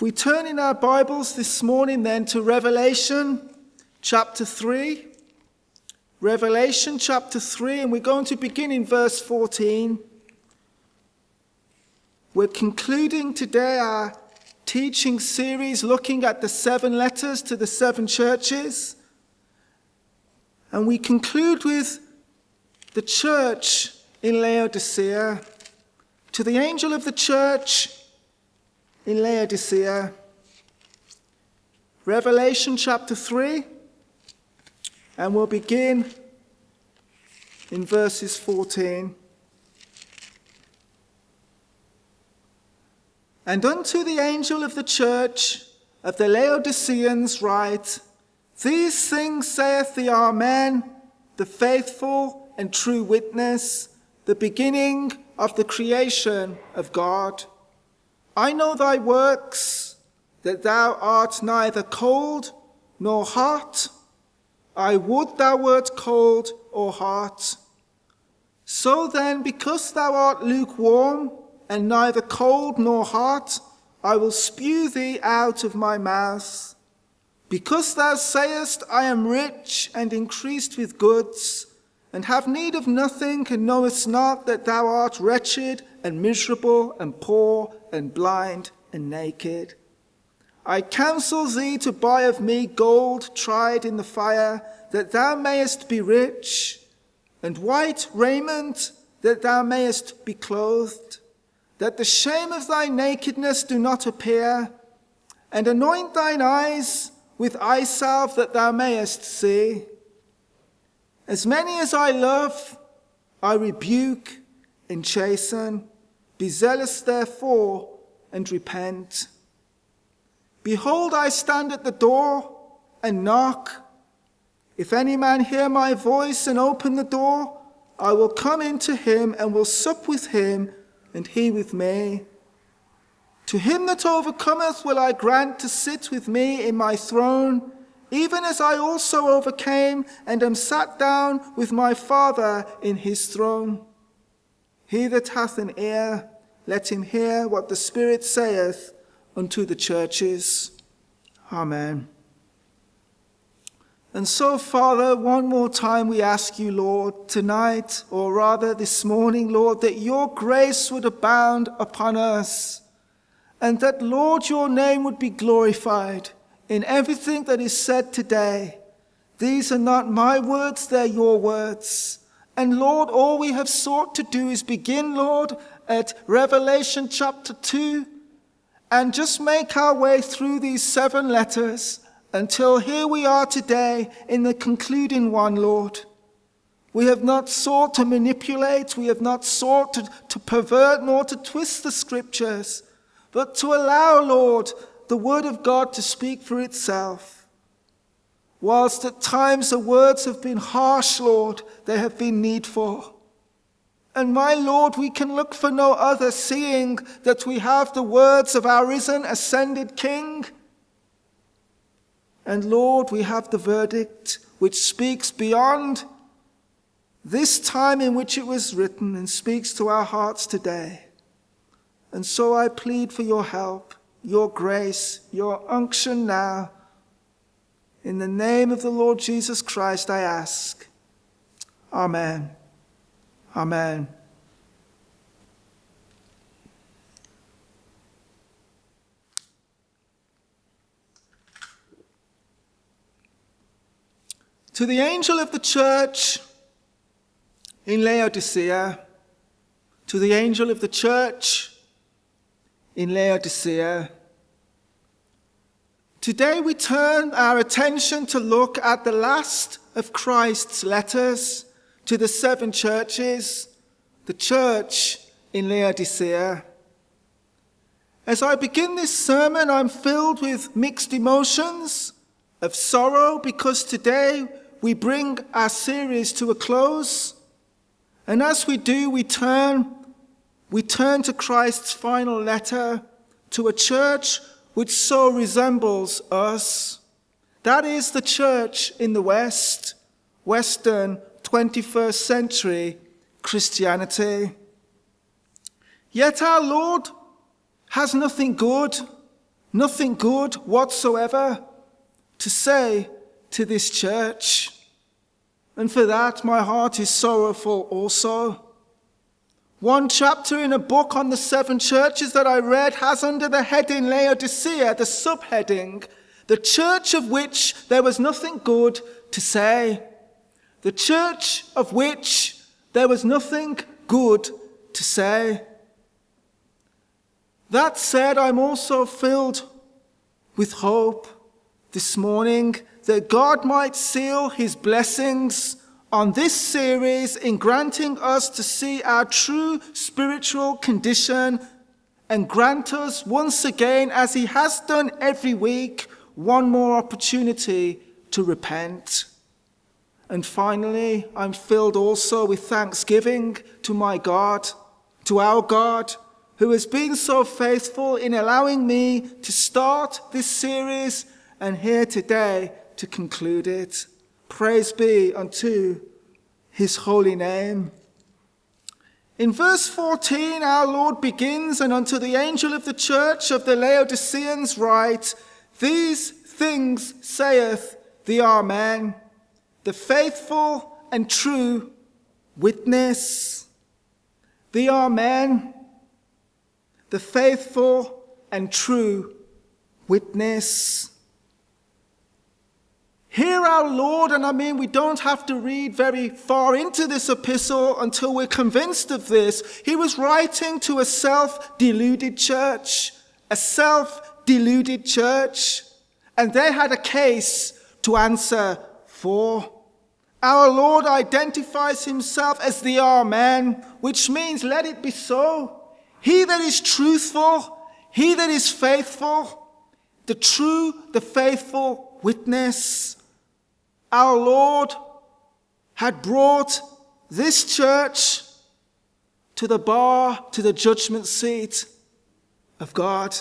If we turn in our Bibles this morning then to Revelation chapter 3. Revelation chapter 3, and we're going to begin in verse 14. We're concluding today our teaching series looking at the 7 letters to the 7 churches. And we conclude with the church in Laodicea. To the angel of the church in Laodicea. Revelation chapter 3, and we'll begin in verses 14. And unto the angel of the church of the Laodiceans write, These things saith the Amen, the faithful and true witness, the beginning of the creation of God. I know thy works, that thou art neither cold nor hot. I would thou wert cold or hot. So then, because thou art lukewarm, and neither cold nor hot, I will spew thee out of my mouth. Because thou sayest, I am rich and increased with goods, and have need of nothing, and knowest not that thou art wretched and miserable and poor and blind and naked. I counsel thee to buy of me gold tried in the fire, that thou mayest be rich, and white raiment, that thou mayest be clothed, that the shame of thy nakedness do not appear, and anoint thine eyes with eye salve, that thou mayest see. As many as I love, I rebuke and chasten. Be zealous therefore, and repent. Behold, I stand at the door and knock. If any man hear my voice and open the door, I will come into him and will sup with him, and he with me. To him that overcometh will I grant to sit with me in my throne, even as I also overcame and am sat down with my Father in his throne. He that hath an ear, let him hear what the Spirit saith unto the churches. Amen. And so, Father, one more time we ask you, Lord, tonight, or rather this morning, Lord, that your grace would abound upon us, and that, Lord, your name would be glorified in everything that is said today. These are not my words, they're your words. And Lord, all we have sought to do is begin, Lord, at Revelation chapter 2, and just make our way through these 7 letters until here we are today in the concluding one, Lord. We have not sought to manipulate, we have not sought to pervert nor to twist the scriptures, but to allow, Lord, the word of God to speak for itself. Whilst at times the words have been harsh, Lord, they have been needful. And my Lord, we can look for no other, seeing that we have the words of our risen, ascended King. And Lord, we have the verdict which speaks beyond this time in which it was written and speaks to our hearts today. And so I plead for your help, your grace, your unction now. In the name of the Lord Jesus Christ, I ask. Amen. Amen. To the angel of the church in Laodicea, to the angel of the church in Laodicea, today we turn our attention to look at the last of Christ's letters to the 7 churches, the church in Laodicea. As I begin this sermon, I'm filled with mixed emotions of sorrow, because today we bring our series to a close. And as we do, we turn to Christ's final letter to a church which so resembles us. That is the church in the West, Western 21st century Christianity. Yet our Lord has nothing good nothing good whatsoever to say to this church. And for that, my heart is sorrowful also. One chapter in a book on the 7 churches that I read has under the heading Laodicea the subheading, the church of which there was nothing good to say. The church of which there was nothing good to say. That said, I'm also filled with hope this morning that God might seal his blessings on this series in granting us to see our true spiritual condition and grant us once again, as he has done every week, one more opportunity to repent. And finally, I'm filled also with thanksgiving to my God, to our God, who has been so faithful in allowing me to start this series and here today to conclude it. Praise be unto his holy name. In verse 14, our Lord begins, and unto the angel of the church of the Laodiceans write, These things saith the Amen, the faithful and true witness. The Amen, the faithful and true witness. Here our Lord, and I mean we don't have to read very far into this epistle until we're convinced of this. He was writing to a self-deluded church, and they had a case to answer for. Our Lord identifies himself as the Amen, which means let it be so. He that is truthful, he that is faithful, the true, the faithful witness. Our Lord had brought this church to the bar, to the judgment seat of God.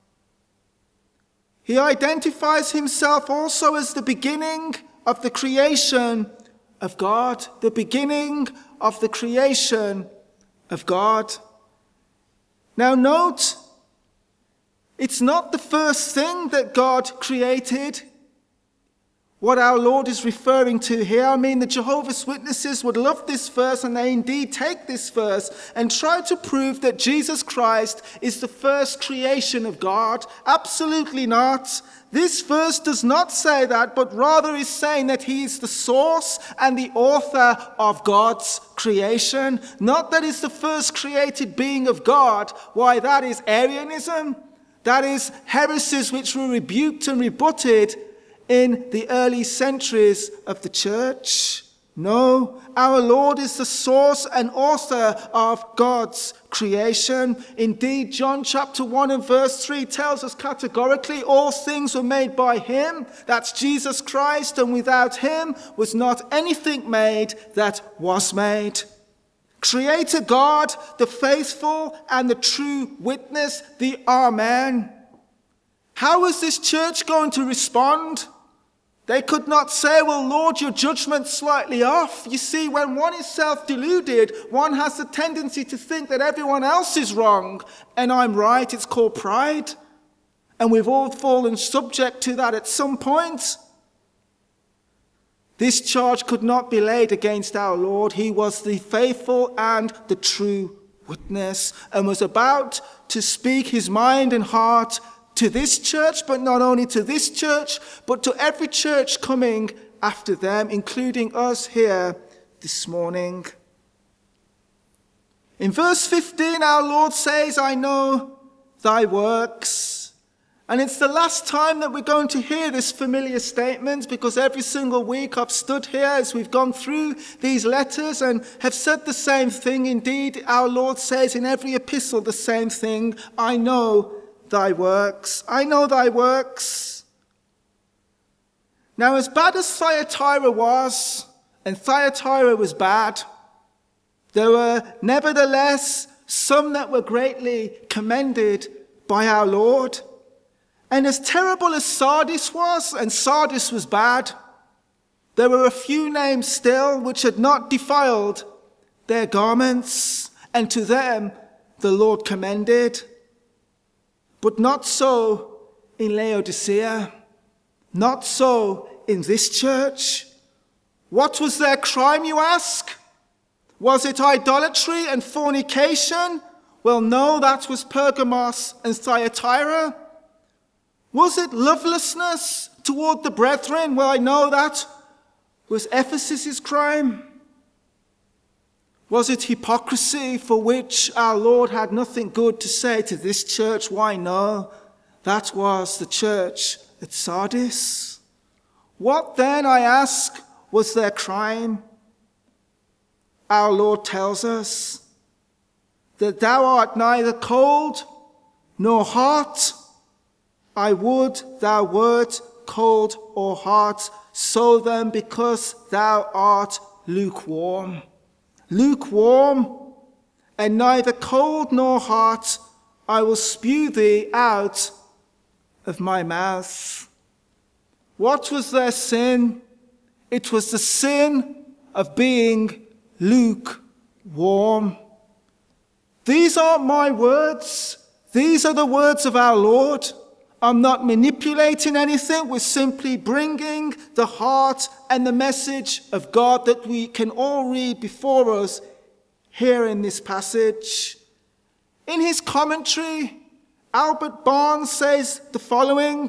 He identifies himself also as the beginning of the creation of God. The beginning of the creation of God. Now note, it's not the first thing that God created. What our Lord is referring to here, I mean, the Jehovah's Witnesses would love this verse, and they indeed take this verse and try to prove that Jesus Christ is the first creation of God. Absolutely not. This verse does not say that, but rather is saying that he is the source and the author of God's creation. Not that he's the first created being of God. Why, that is Arianism. That is heresies which were rebuked and rebutted in the early centuries of the church. No, our Lord is the source and author of God's creation. Indeed, John chapter 1 and verse 3 tells us categorically all things were made by him. That's Jesus Christ, and without him was not anything made that was made. Creator God, the faithful and the true witness, the Amen. How was this church going to respond? They could not say, well, Lord, your judgment's slightly off. You see, when one is self-deluded, one has the tendency to think that everyone else is wrong and I'm right. It's called pride. And we've all fallen subject to that at some point. This charge could not be laid against our Lord. He was the faithful and the true witness and was about to speak his mind and heart to this church, but not only to this church, but to every church coming after them, including us here this morning. In verse 15, our Lord says, I know thy works. And it's the last time that we're going to hear this familiar statement, because every single week I've stood here as we've gone through these letters and have said the same thing. Indeed, our Lord says in every epistle the same thing. I know thy works. I know thy works. Now, as bad as Thyatira was, and Thyatira was bad, there were nevertheless some that were greatly commended by our Lord. And as terrible as Sardis was, and Sardis was bad, there were a few names still which had not defiled their garments, and to them the Lord commended. But not so in Laodicea. Not so in this church. What was their crime, you ask? Was it idolatry and fornication? Well, no, that was Pergamos and Thyatira. Was it lovelessness toward the brethren? Well, I know that was Ephesus' crime. Was it hypocrisy for which our Lord had nothing good to say to this church? Why, no, that was the church at Sardis. What then, I ask, was their crime? Our Lord tells us that thou art neither cold nor hot. I would thou wert cold or hot. So then, because thou art lukewarm. Lukewarm, and neither cold nor hot, I will spew thee out of my mouth. What was their sin? It was the sin of being lukewarm. These aren't my words. These are the words of our Lord. I'm not manipulating anything. We're simply bringing the heart and the message of God that we can all read before us here in this passage. In his commentary, Albert Barnes says the following: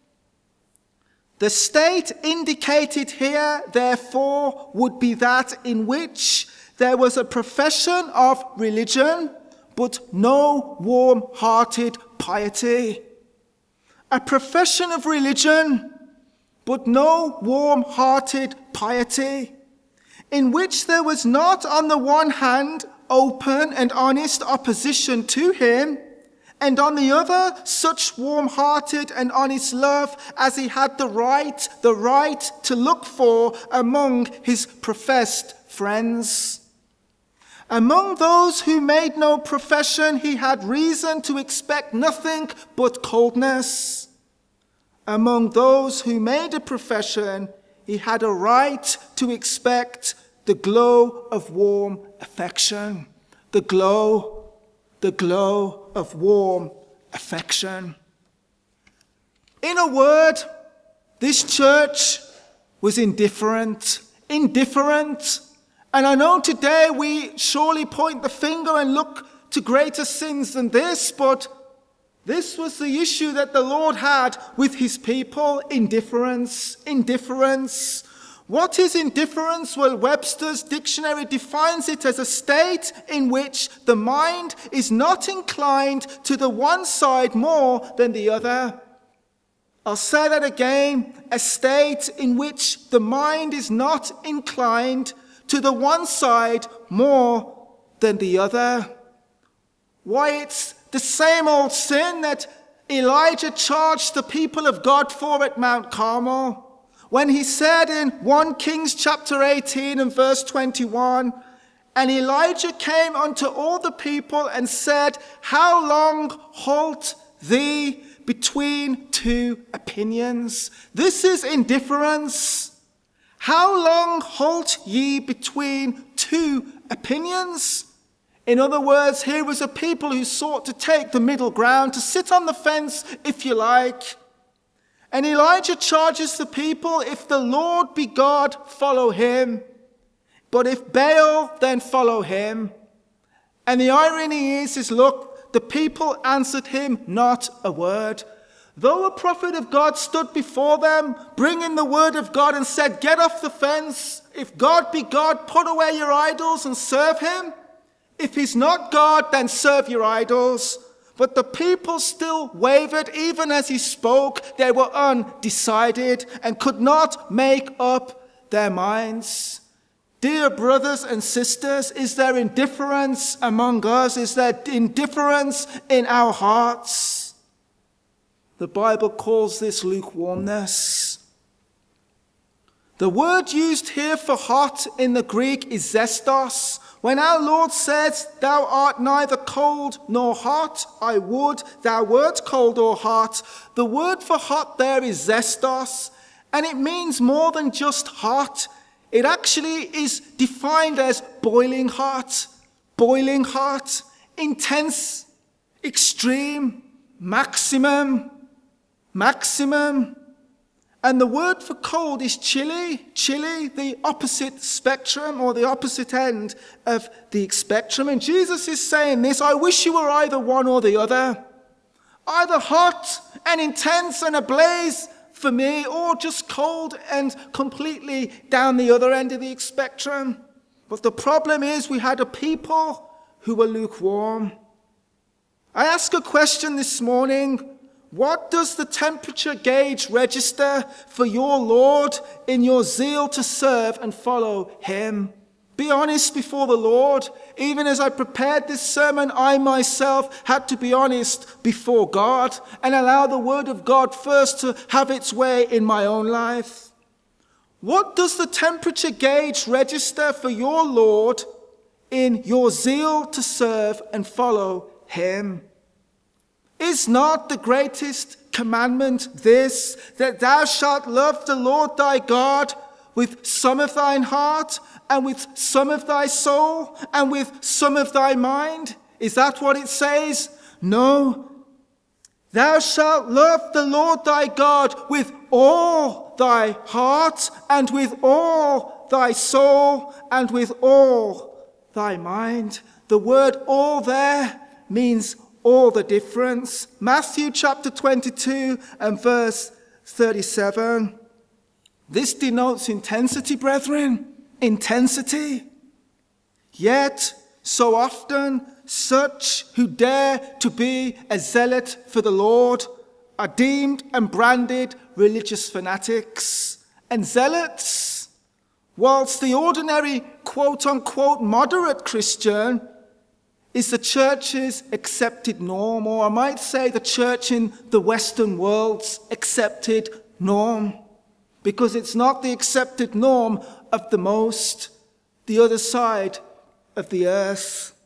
the state indicated here, therefore, would be that in which there was a profession of religion, but no warm-hearted piety. A profession of religion, but no warm-hearted piety, in which there was not, on the one hand, open and honest opposition to him, and on the other, such warm-hearted and honest love as he had the right to look for among his professed friends. Among those who made no profession, he had reason to expect nothing but coldness. Among those who made a profession, he had a right to expect the glow of warm affection. The glow of warm affection. In a word, this church was indifferent. And I know today we surely point the finger and look to greater sins than this, but this was the issue that the Lord had with his people: indifference. What is indifference? Well, Webster's dictionary defines it as a state in which the mind is not inclined to the one side more than the other. I'll say that again: a state in which the mind is not inclined to the one side more than the other. Why, it's the same old sin that Elijah charged the people of God for at Mount Carmel, when he said in 1 Kings chapter 18 and verse 21, "And Elijah came unto all the people and said, How long halt thee between two opinions?" This is indifference. How long halt ye between two opinions? In other words, here was a people who sought to take the middle ground, to sit on the fence, if you like. And Elijah charges the people, if the Lord be God, follow him. But if Baal, then follow him. And the irony is look, the people answered him not a word. Though a prophet of God stood before them, bringing the word of God, and said, get off the fence. If God be God, put away your idols and serve him. If he's not God, then serve your idols. But the people still wavered. Even as he spoke, they were undecided and could not make up their minds. Dear brothers and sisters, is there indifference among us? Is there indifference in our hearts? The Bible calls this lukewarmness. The word used here for hot in the Greek is zestos. When our Lord says, thou art neither cold nor hot, I would thou wert cold or hot, the word for hot there is zestos, and it means more than just hot. It actually is defined as boiling hot, intense, extreme, maximum. maximum. And the word for cold is chilly, the opposite spectrum or the opposite end of the spectrum. And Jesus is saying this, I wish you were either one or the other. Either hot and intense and ablaze for me, or just cold and completely down the other end of the spectrum. But the problem is we had a people who were lukewarm. I ask a question this morning. What does the temperature gauge register for your Lord in your zeal to serve and follow him? Be honest before the Lord. Even as I prepared this sermon, I myself had to be honest before God and allow the word of God first to have its way in my own life. What does the temperature gauge register for your Lord in your zeal to serve and follow him? Is not the greatest commandment this, that thou shalt love the Lord thy God with some of thine heart, and with some of thy soul, and with some of thy mind? Is that what it says? No. Thou shalt love the Lord thy God with all thy heart, and with all thy soul, and with all thy mind. The word all there means all the difference. Matthew chapter 22 and verse 37. This denotes intensity, brethren. Intensity. Yet, so often, such who dare to be a zealot for the Lord are deemed and branded religious fanatics and zealots, whilst the ordinary quote-unquote moderate Christian is the church's accepted norm, or I might say the church in the Western world's accepted norm, because it's not the accepted norm of the other side of the earth.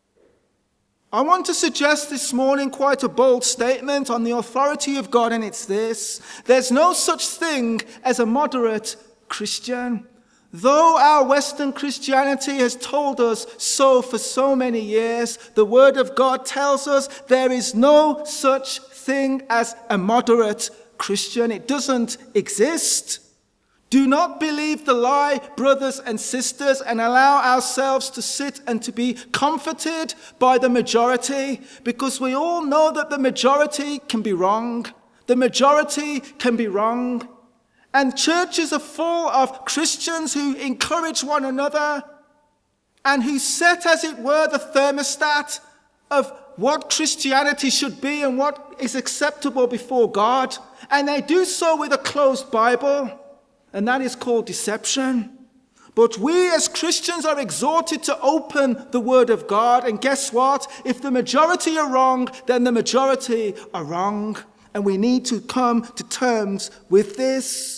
I want to suggest this morning quite a bold statement on the authority of God, and it's this: there's no such thing as a moderate Christian. Though our Western Christianity has told us so for so many years, the Word of God tells us there is no such thing as a moderate Christian. It doesn't exist. Do not believe the lie, brothers and sisters, and allow ourselves to sit and to be comforted by the majority, because we all know that the majority can be wrong. The majority can be wrong. And churches are full of Christians who encourage one another and who set, as it were, the thermostat of what Christianity should be and what is acceptable before God. And they do so with a closed Bible, and that is called deception. But we as Christians are exhorted to open the Word of God, and guess what? If the majority are wrong, then the majority are wrong. And we need to come to terms with this.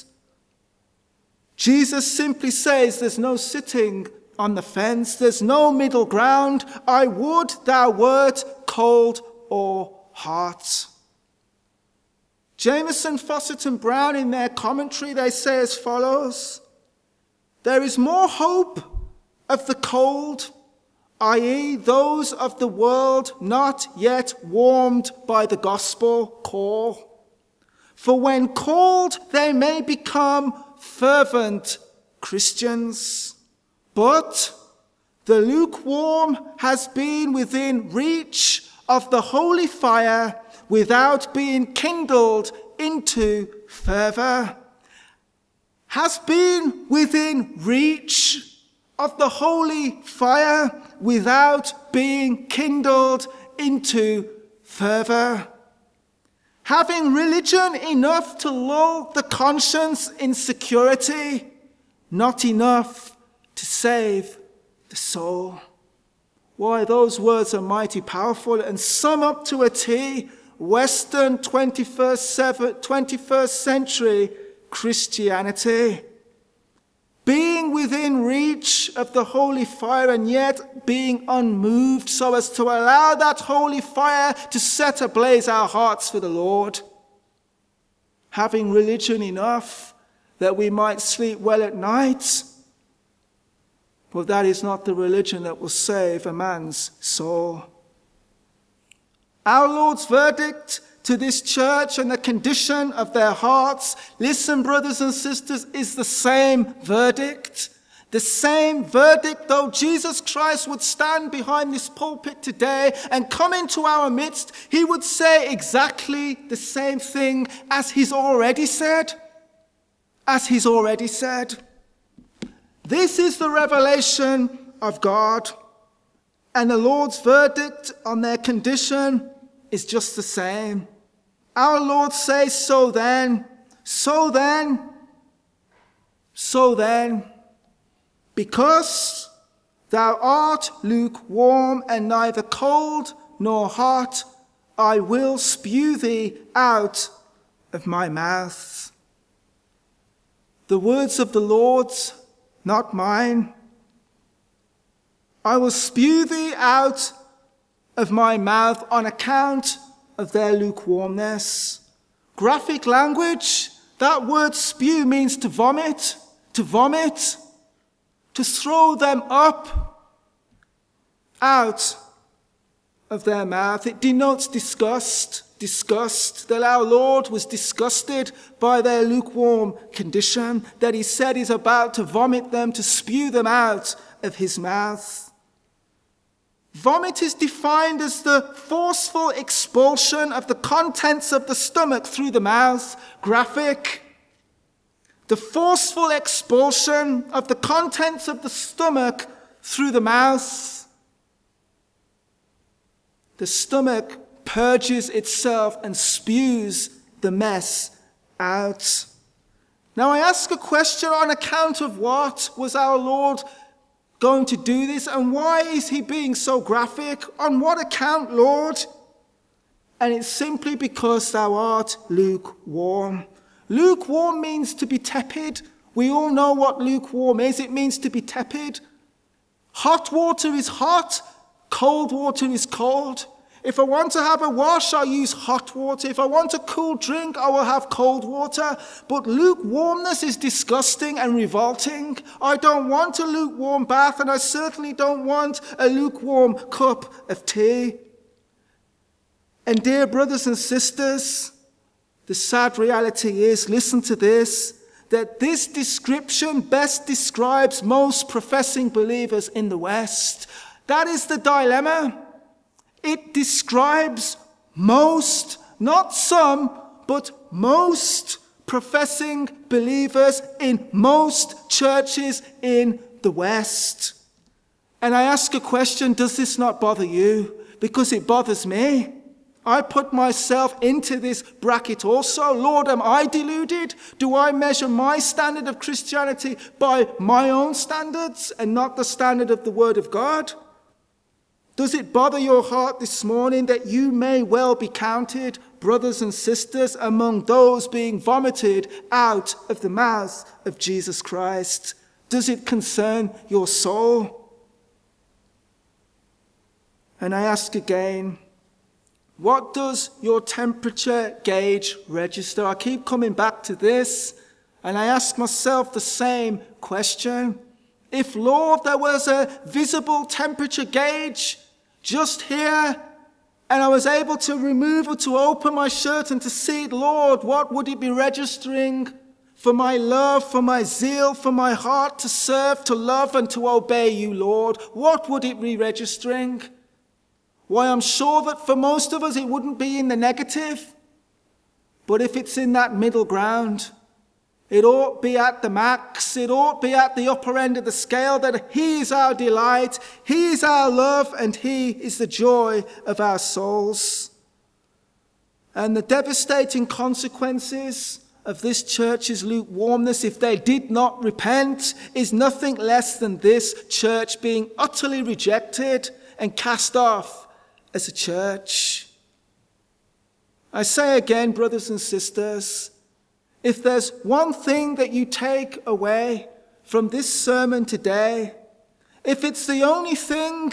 Jesus simply says there's no sitting on the fence. There's no middle ground. I would thou wert cold or hot. Jameson, Fawcett and Brown, in their commentary, they say as follows: there is more hope of the cold, i.e. those of the world not yet warmed by the gospel call. For when called, they may become fervent Christians. But the lukewarm has been within reach of the holy fire without being kindled into fervor. Has been within reach of the holy fire without being kindled into fervor. Having religion enough to lull the conscience in security, not enough to save the soul. Why, those words are mighty powerful and sum up to a T Western 21st century Christianity. Being within reach of the holy fire and yet being unmoved so as to allow that holy fire to set ablaze our hearts for the Lord. Having religion enough that we might sleep well at night. But that is not the religion that will save a man's soul. Our Lord's verdict to this church and the condition of their hearts, listen, brothers and sisters, is the same verdict. The same verdict, though Jesus Christ would stand behind this pulpit today and come into our midst, he would say exactly the same thing as he's already said. As he's already said. This is the revelation of God, and the Lord's verdict on their condition is just the same. Our Lord says, so then, because thou art lukewarm and neither cold nor hot, I will spew thee out of my mouth. The words of the Lord, not mine. I will spew thee out of my mouth on account of their lukewarmness. Graphic language, that word spew means to vomit, to throw them up, out of their mouth. It denotes disgust, that our Lord was disgusted by their lukewarm condition, that he said he's about to vomit them, to spew them out of his mouth. Vomit is defined as the forceful expulsion of the contents of the stomach through the mouth. Graphic. The forceful expulsion of the contents of the stomach through the mouth. The stomach purges itself and spews the mess out. Now I ask a question, on account of what was our Lord going to do this, and why is he being so graphic? On what account, Lord? And it's simply because thou art lukewarm. Lukewarm means to be tepid. We all know what lukewarm is. It means to be tepid. Hot water is hot, cold water is cold. If I want to have a wash, I use hot water. If I want a cool drink, I will have cold water. But lukewarmness is disgusting and revolting. I don't want a lukewarm bath, and I certainly don't want a lukewarm cup of tea. And dear brothers and sisters, the sad reality is, listen to this, that this description best describes most professing believers in the West. That is the dilemma. It describes most, not some, but most professing believers in most churches in the West. And I ask a question, does this not bother you? Because it bothers me. I put myself into this bracket also. Lord, am I deluded? Do I measure my standard of Christianity by my own standards and not the standard of the Word of God? Does it bother your heart this morning that you may well be counted, brothers and sisters, among those being vomited out of the mouth of Jesus Christ? Does it concern your soul? And I ask again, what does your temperature gauge register? I keep coming back to this, and I ask myself the same question. If, Lord, there was a visible temperature gauge just here, and I was able to remove or to open my shirt and to see it, Lord, what would it be registering for my love, for my zeal, for my heart to serve, to love, and to obey you, Lord? What would it be registering? Why, I'm sure that for most of us it wouldn't be in the negative. But if it's in that middle ground, it ought be at the max. It ought be at the upper end of the scale, that he is our delight, he is our love, and he is the joy of our souls. And the devastating consequences of this church's lukewarmness, if they did not repent, is nothing less than this church being utterly rejected and cast off as a church. I say again, brothers and sisters, if there's one thing that you take away from this sermon today, if it's the only thing,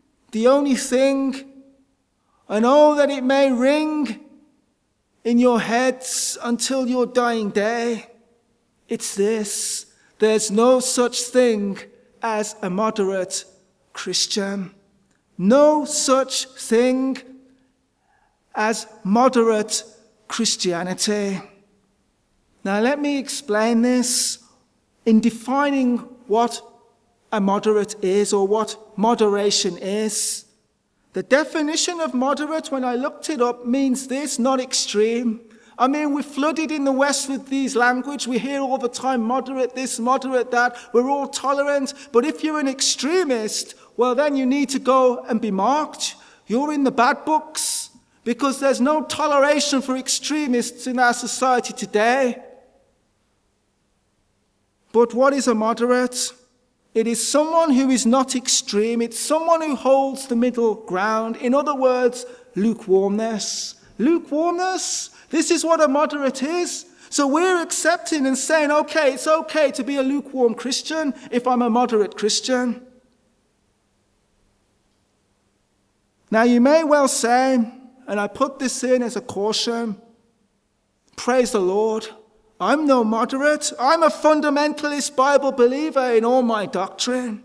and oh, that it may ring in your heads until your dying day, it's this: there's no such thing as a moderate Christian. No such thing. as moderate Christianity. Now let me explain this in defining what a moderate is, or what moderation is. The definition of moderate, when I looked it up, means this: not extreme. I mean, we're flooded in the West with these language. We hear all the time, moderate this, moderate that. We're all tolerant. But if you're an extremist, well, then you need to go and be marked. You're in the bad books, because there's no toleration for extremists in our society today. But what is a moderate? It is someone who is not extreme. It's someone who holds the middle ground. In other words, lukewarmness. Lukewarmness, this is what a moderate is. So we're accepting and saying, okay, it's okay to be a lukewarm Christian if I'm a moderate Christian. Now you may well say, and I put this in as a caution, praise the Lord, I'm no moderate. I'm a fundamentalist Bible believer in all my doctrine.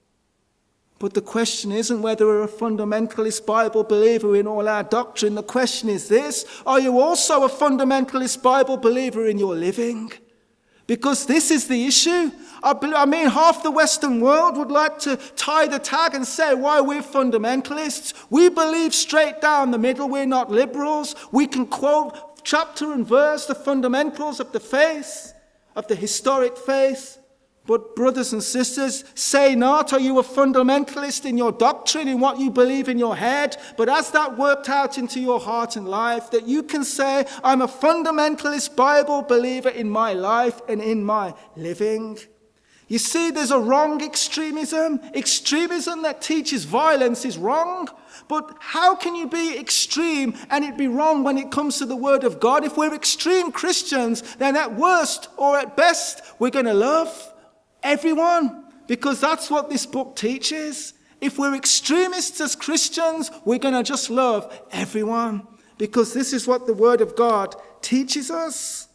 But the question isn't whether we're a fundamentalist Bible believer in all our doctrine. The question is this: are you also a fundamentalist Bible believer in your living? Because this is the issue. I mean, half the Western world would like to tie the tag and say why we're fundamentalists. We believe straight down the middle. We're not liberals. We can quote chapter and verse the fundamentals of the faith, of the historic faith. But brothers and sisters, say not, are you a fundamentalist in your doctrine, in what you believe in your head? But has that worked out into your heart and life, that you can say, I'm a fundamentalist Bible believer in my life and in my living? You see, there's a wrong extremism. Extremism that teaches violence is wrong. But how can you be extreme and it be wrong when it comes to the Word of God? If we're extreme Christians, then at worst or at best, we're going to love everyone, because that's what this book teaches. If we're extremists as Christians, we're going to just love everyone, because this is what the Word of God teaches us.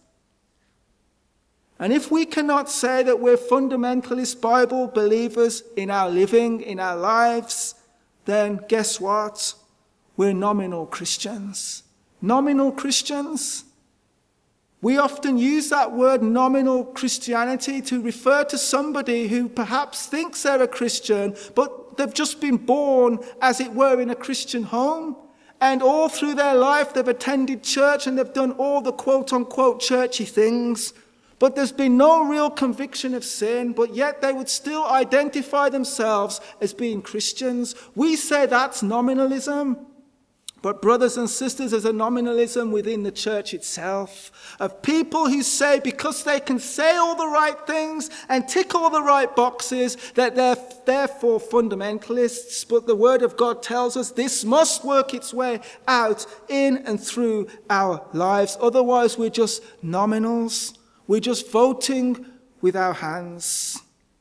And if we cannot say that we're fundamentalist Bible believers in our living, in our lives, then guess what? We're nominal Christians. Nominal Christians. We often use that word nominal Christianity to refer to somebody who perhaps thinks they're a Christian, but they've just been born, as it were, in a Christian home. And all through their life they've attended church and they've done all the quote-unquote churchy things. But there's been no real conviction of sin, but yet they would still identify themselves as being Christians. We say that's nominalism. But brothers and sisters, there's a nominalism within the church itself, of people who say because they can say all the right things and tick all the right boxes that they're therefore fundamentalists. But the Word of God tells us this must work its way out in and through our lives. Otherwise we're just nominals. We're just voting with our hands.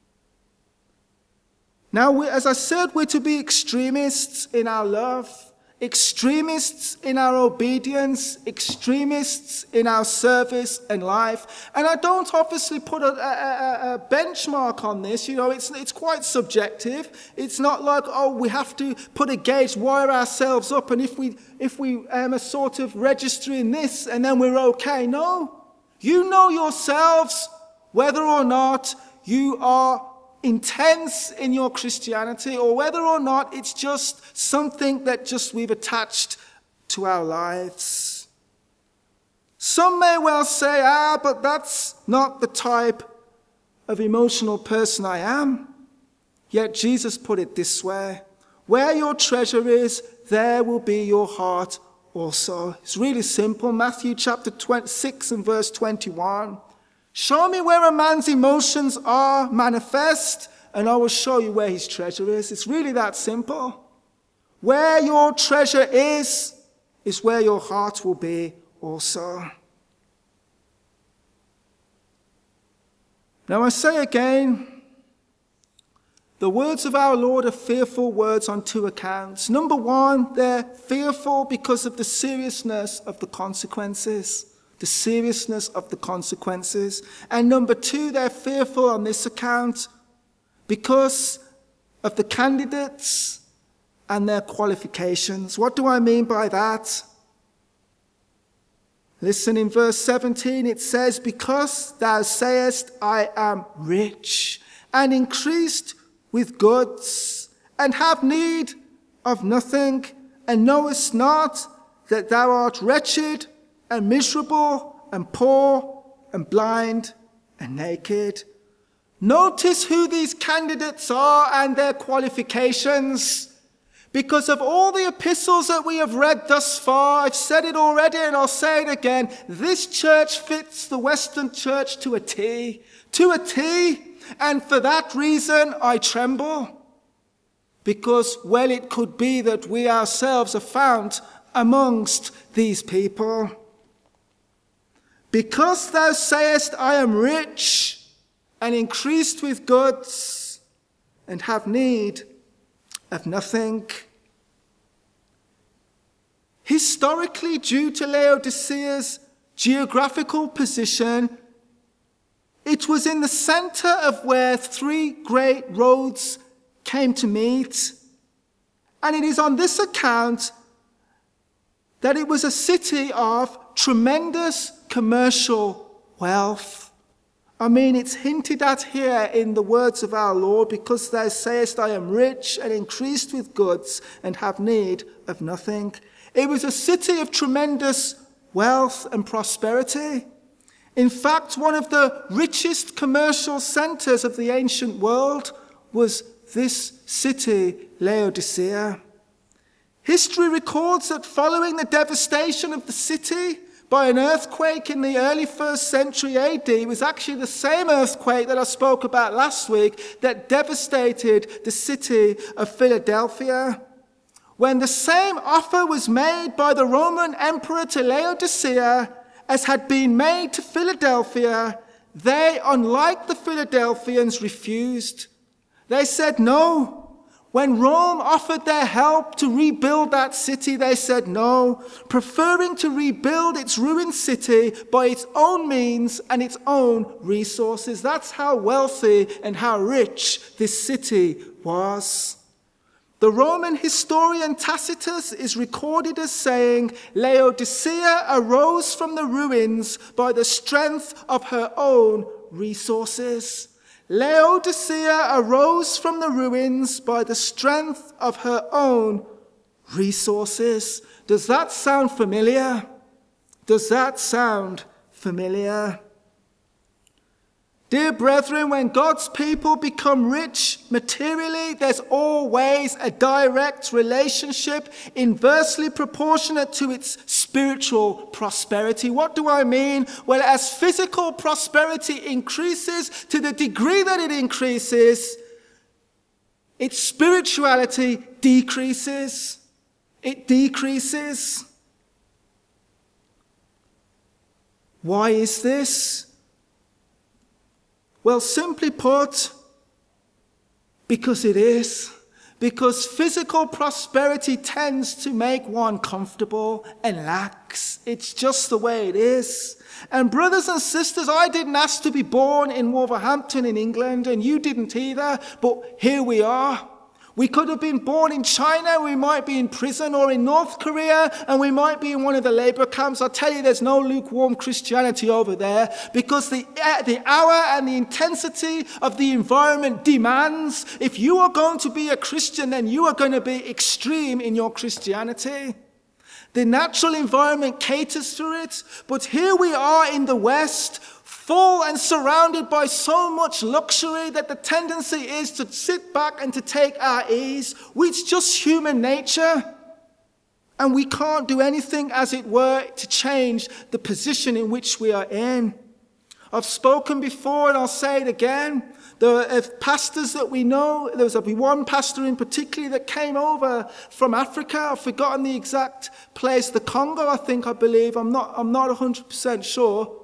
Now, as I said, we're to be extremists in our love, extremists in our obedience, extremists in our service and life. And I don't obviously put a benchmark on this. You know, it's quite subjective. It's not like, oh, we have to put a gauge, wire ourselves up, and if we are sort of registering this and then we're okay. No. You know yourselves whether or not you are intense in your Christianity or whether or not it's just something that just we've attached to our lives. Some may well say, but that's not the type of emotional person I am. Yet Jesus put it this way: where your treasure is, there will be your heart also. It's really simple. Matthew chapter 6 and verse 21. Show me where a man's emotions are manifest, and I will show you where his treasure is. It's really that simple. Where your treasure is where your heart will be also. Now I say again, the words of our Lord are fearful words on two accounts. Number one, they're fearful because of the seriousness of the consequences. The seriousness of the consequences. And number two, they're fearful on this account because of the candidates and their qualifications. What do I mean by that? Listen, in verse 17 it says, because thou sayest, I am rich, and increased with goods, and have need of nothing, and knowest not that thou art wretched, and miserable, and poor, and blind, and naked. Notice who these candidates are and their qualifications. Because of all the epistles that we have read thus far, I've said it already and I'll say it again, this church fits the Western church to a T. To a T. And for that reason, I tremble. Because, well, it could be that we ourselves are found amongst these people. Because thou sayest, I am rich, and increased with goods, and have need of nothing. Historically, due to Laodicea's geographical position, it was in the center of where three great roads came to meet. And it is on this account that it was a city of tremendous commercial wealth. I mean, it's hinted at here in the words of our Lord, because thou sayest, I am rich and increased with goods and have need of nothing. It was a city of tremendous wealth and prosperity. In fact, one of the richest commercial centers of the ancient world was this city, Laodicea. History records that following the devastation of the city by an earthquake in the early 1st century AD, it was actually the same earthquake that I spoke about last week that devastated the city of Philadelphia. When the same offer was made by the Roman emperor to Laodicea as had been made to Philadelphia, they, unlike the Philadelphians, refused. They said no. When Rome offered their help to rebuild that city, they said no, preferring to rebuild its ruined city by its own means and its own resources. That's how wealthy and how rich this city was. The Roman historian Tacitus is recorded as saying, Laodicea arose from the ruins by the strength of her own resources. Laodicea arose from the ruins by the strength of her own resources. Does that sound familiar? Does that sound familiar? Dear brethren, when God's people become rich materially, there's always a direct relationship inversely proportionate to its spiritual prosperity. What do I mean? Well, as physical prosperity increases, to the degree that it increases, its spirituality decreases. It decreases. Why is this? Well, simply put, because it is. Because physical prosperity tends to make one comfortable and lax. It's just the way it is. And brothers and sisters, I didn't ask to be born in Wolverhampton in England, and you didn't either, but here we are. We could have been born in China, we might be in prison, or in North Korea, and we might be in one of the labor camps. I tell you, there's no lukewarm Christianity over there, because the hour and the intensity of the environment demands, if you are going to be a Christian, then you are going to be extreme in your Christianity. The natural environment caters to it, but here we are in the West, full and surrounded by so much luxury that the tendency is to sit back and to take our ease. It's just human nature. And we can't do anything, as it were, to change the position in which we are in. I've spoken before and I'll say it again. There are pastors that we know. There was one pastor in particular that came over from Africa. I've forgotten the exact place, the Congo, I believe. I'm not 100% sure.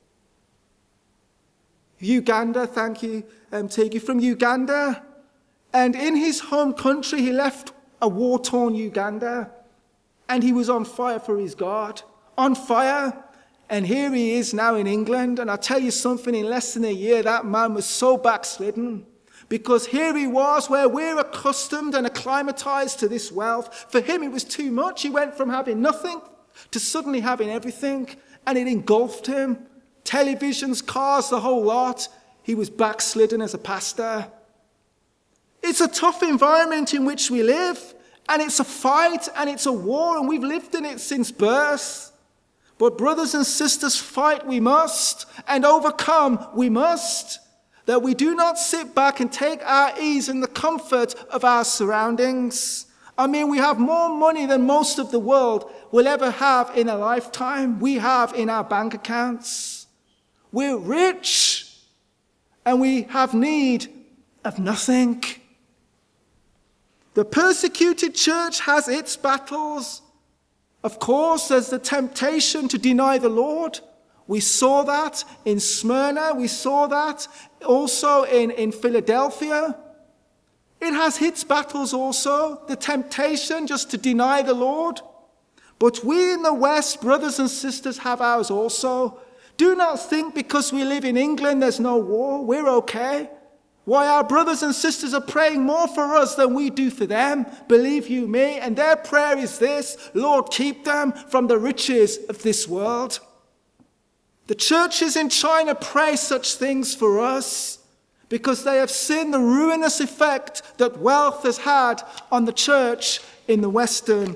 Uganda, thank you, Tigi, from Uganda. And in his home country, he left a war-torn Uganda. And he was on fire for his God. On fire. And here he is now in England. And I'll tell you something, in less than a year, that man was so backslidden. Because here he was, where we're accustomed and acclimatized to this wealth. For him, it was too much. He went from having nothing to suddenly having everything. and it engulfed him. Televisions, cars, the whole lot. He was backslidden as a pastor. It's a tough environment in which we live, and it's a fight, and it's a war, and we've lived in it since birth. But brothers and sisters, fight we must, and overcome we must, that we do not sit back and take our ease in the comfort of our surroundings. I mean, we have more money than most of the world will ever have in a lifetime. We have in our bank accounts. We're rich, and we have need of nothing. The persecuted church has its battles. Of course, there's the temptation to deny the Lord. We saw that in Smyrna. We saw that also in Philadelphia. It has its battles also, the temptation just to deny the Lord. But we in the West, brothers and sisters, have ours also. Do not think because we live in England there's no war. We're okay. Why, our brothers and sisters are praying more for us than we do for them, believe you me. And their prayer is this: Lord, keep them from the riches of this world. The churches in China pray such things for us because they have seen the ruinous effect that wealth has had on the church in the Western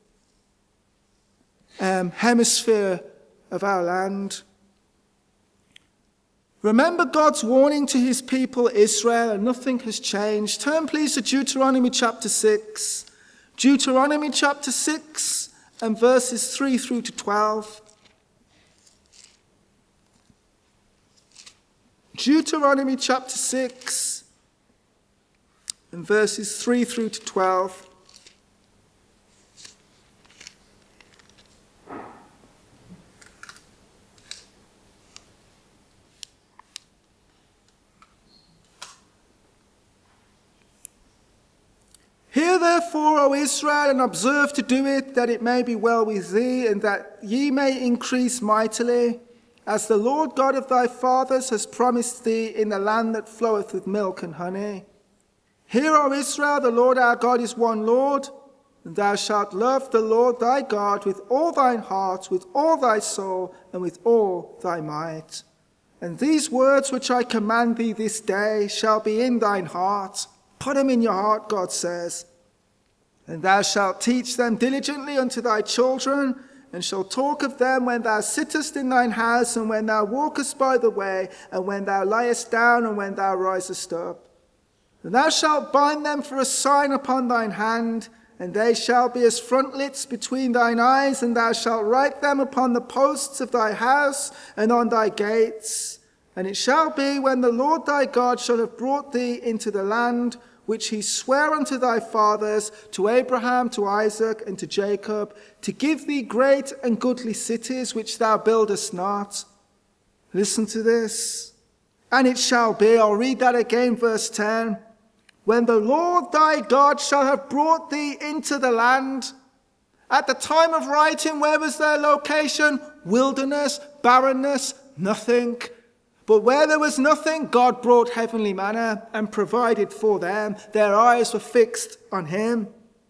hemisphere of our land. Remember God's warning to his people Israel, and nothing has changed. Turn please to Deuteronomy chapter 6. Deuteronomy chapter 6 and verses 3 through to 12. Deuteronomy chapter 6 and verses 3 through to 12. Hear therefore, O Israel, and observe to do it, that it may be well with thee, and that ye may increase mightily, as the Lord God of thy fathers has promised thee, in the land that floweth with milk and honey. Hear, O Israel, the Lord our God is one Lord, and thou shalt love the Lord thy God with all thine heart, with all thy soul, and with all thy might. And these words which I command thee this day shall be in thine heart. Put them in your heart, God says. And thou shalt teach them diligently unto thy children, and shalt talk of them when thou sittest in thine house, and when thou walkest by the way, and when thou liest down, and when thou risest up. And thou shalt bind them for a sign upon thine hand, and they shall be as frontlets between thine eyes, and thou shalt write them upon the posts of thy house and on thy gates. And it shall be, when the Lord thy God shall have brought thee into the land which he sware unto thy fathers, to Abraham, to Isaac, and to Jacob, to give thee great and goodly cities which thou buildest not. Listen to this. And it shall be, I'll read that again, verse 10. When the Lord thy God shall have brought thee into the land. At the time of writing, where was their location? Wilderness, barrenness, nothing. But where there was nothing, God brought heavenly manna and provided for them. Their eyes were fixed on him.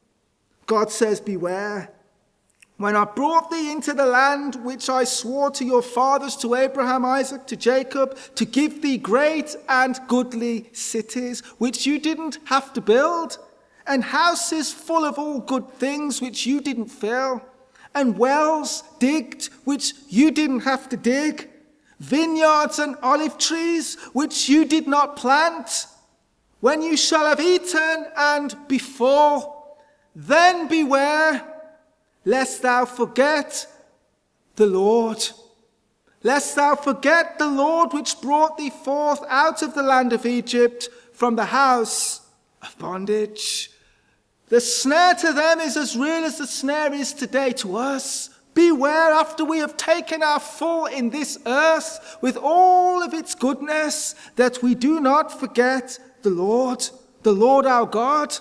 God says, beware. When I brought thee into the land which I swore to your fathers, to Abraham, Isaac, to Jacob, to give thee great and goodly cities, which you didn't have to build, and houses full of all good things which you didn't fill, and wells digged which you didn't have to dig, vineyards and olive trees which you did not plant. When you shall have eaten and be full, then beware, lest thou forget the Lord. Lest thou forget the Lord which brought thee forth out of the land of Egypt, from the house of bondage. The snare to them is as real as the snare is today to us. Beware, after we have taken our full in this earth with all of its goodness, that we do not forget the Lord our God.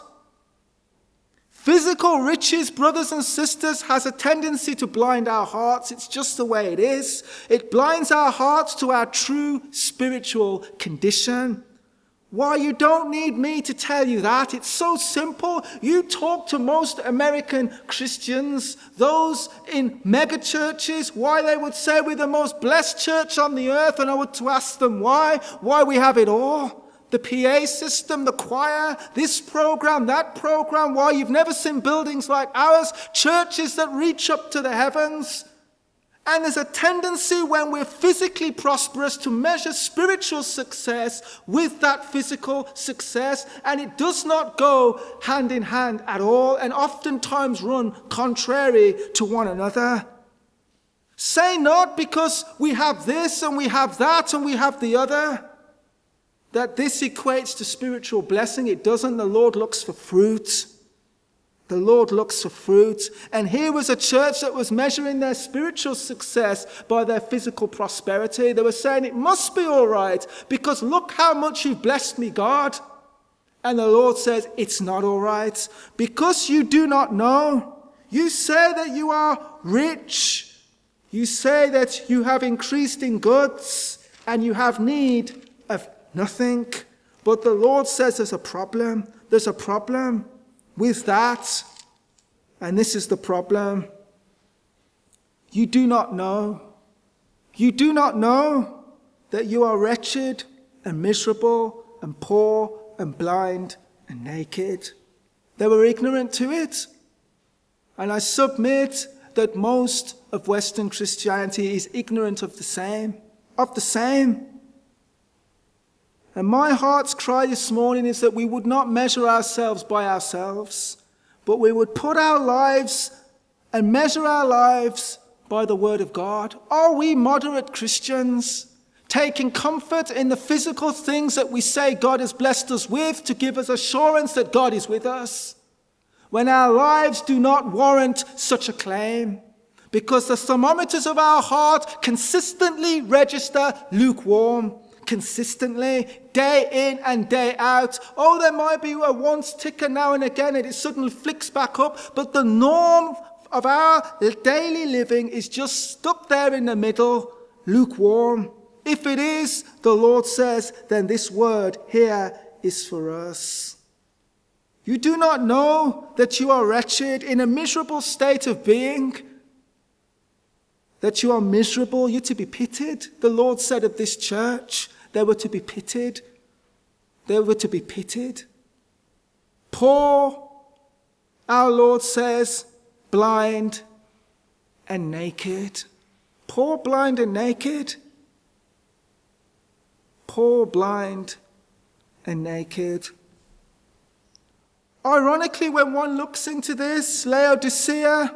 Physical riches, brothers and sisters, has a tendency to blind our hearts. It's just the way it is. It blinds our hearts to our true spiritual condition. Why, you don't need me to tell you that. It's so simple. You talk to most American Christians, those in mega churches, why they would say we're the most blessed church on the earth, and I would to ask them why we have it all. The PA system, the choir, this program, that program, why you've never seen buildings like ours, churches that reach up to the heavens. And there's a tendency when we're physically prosperous to measure spiritual success with that physical success, and it does not go hand in hand at all, and oftentimes run contrary to one another. Say not because we have this and we have that and we have the other, that this equates to spiritual blessing. It doesn't. The Lord looks for fruit. The Lord looks for fruit. And here was a church that was measuring their spiritual success by their physical prosperity. They were saying, it must be all right because look how much you've blessed me, God. And the Lord says, it's not all right because you do not know. You say that you are rich. You say that you have increased in goods and you have need of nothing. But the Lord says there's a problem. There's a problem with that. And this is the problem. You do not know. You do not know that you are wretched and miserable and poor and blind and naked. They were ignorant to it. And I submit that most of Western Christianity is ignorant of the same. And my heart's cry this morning is that we would not measure ourselves by ourselves, but we would put our lives and measure our lives by the Word of God. Are we moderate Christians, taking comfort in the physical things that we say God has blessed us with to give us assurance that God is with us, when our lives do not warrant such a claim? Because the thermometers of our heart consistently register lukewarm. Consistently, day in and day out. Oh, there might be a once ticker now and again and it suddenly flicks back up, but the norm of our daily living is just stuck there in the middle, lukewarm. If it is, the Lord says, then this word here is for us. You do not know that you are wretched, in a miserable state of being, that you are miserable, you're to be pitied. The Lord said of this church, they were to be pitied. They were to be pitied. Poor, our Lord says, blind and naked. Poor, blind and naked. Poor, blind and naked. Ironically, when one looks into this, Laodicea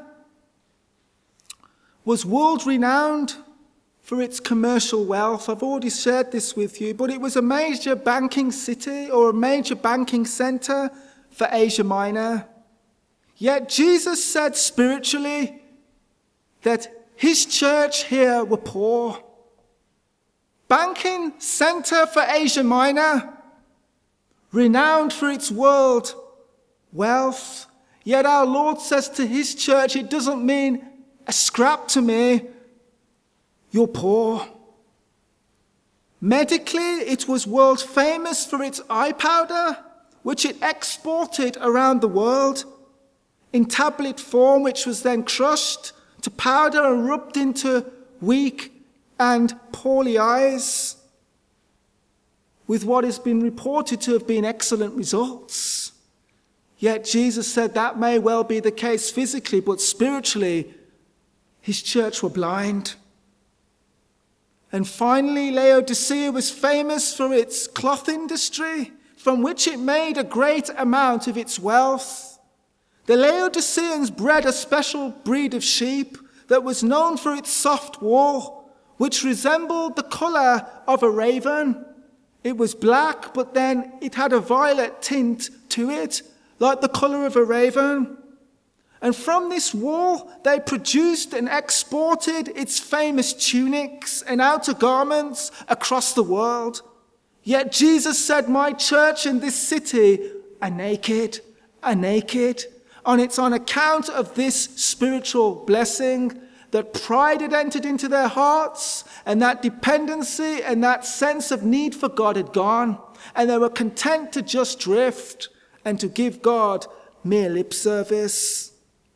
was world-renowned for its commercial wealth. I've already shared this with you, but it was a major banking city or a major banking center for Asia Minor. Yet Jesus said spiritually that his church here were poor. Banking center for Asia Minor, renowned for its world wealth. Yet our Lord says to his church, it doesn't mean a scrap to me. You're poor. Medically, it was world famous for its eye powder, which it exported around the world in tablet form, which was then crushed to powder and rubbed into weak and poorly eyes, with what has been reported to have been excellent results. Yet Jesus said that may well be the case physically, but spiritually, his church were blind. And finally, Laodicea was famous for its cloth industry, from which it made a great amount of its wealth. The Laodiceans bred a special breed of sheep that was known for its soft wool, which resembled the colour of a raven. It was black, but then it had a violet tint to it, like the colour of a raven. And from this wool, they produced and exported its famous tunics and outer garments across the world. Yet Jesus said, my church in this city are naked, And it's on account of this spiritual blessing that pride had entered into their hearts, and that dependency and that sense of need for God had gone. and they were content to just drift and to give God mere lip service.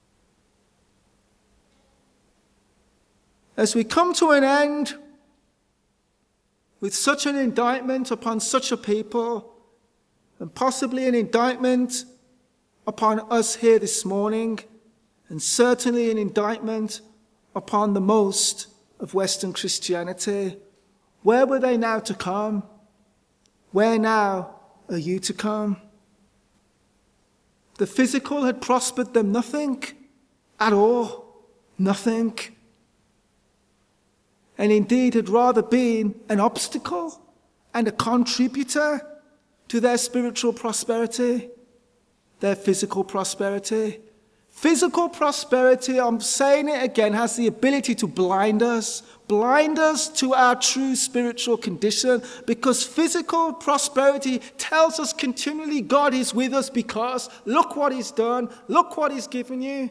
As we come to an end with such an indictment upon such a people, and possibly an indictment upon us here this morning, and certainly an indictment upon the most of Western Christianity, where were they now to come? Where now are you to come? The physical had prospered them nothing at all, nothing. And indeed had rather been an obstacle and a contributor to their spiritual prosperity, their physical prosperity. Physical prosperity, I'm saying it again, has the ability to blind us to our true spiritual condition, because physical prosperity tells us continually God is with us because look what he's done, look what he's given you.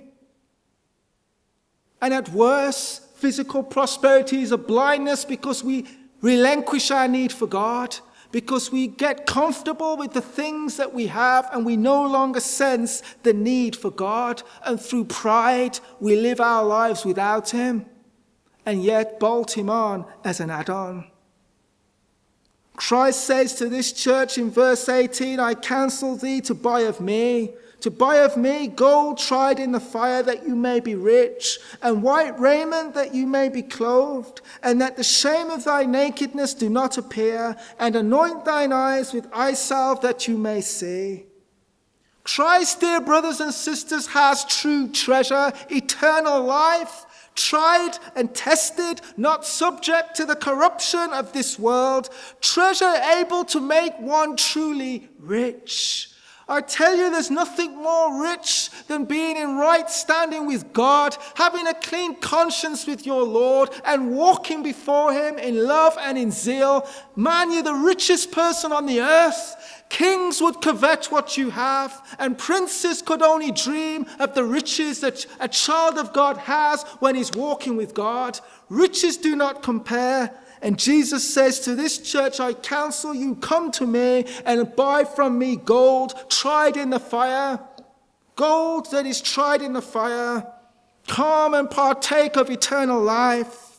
And at worst, physical prosperity is a blindness because we relinquish our need for God, because we get comfortable with the things that we have and we no longer sense the need for God. And through pride, we live our lives without him and yet bolt him on as an add-on. Christ says to this church in verse 18, I counsel thee to buy of me gold tried in the fire, that you may be rich, and white raiment, that you may be clothed, and that the shame of thy nakedness do not appear, and anoint thine eyes with eye salve, that you may see. Christ, dear brothers and sisters, has true treasure, eternal life, tried and tested, not subject to the corruption of this world, treasure able to make one truly rich. I tell you, there's nothing more rich than being in right standing with God, having a clean conscience with your Lord, and walking before him in love and in zeal. Man, you're the richest person on the earth. Kings would covet what you have, and princes could only dream of the riches that a child of God has when he's walking with God. Riches do not compare. And Jesus says to this church, I counsel you, come to me and buy from me gold tried in the fire. Gold that is tried in the fire. Come and partake of eternal life,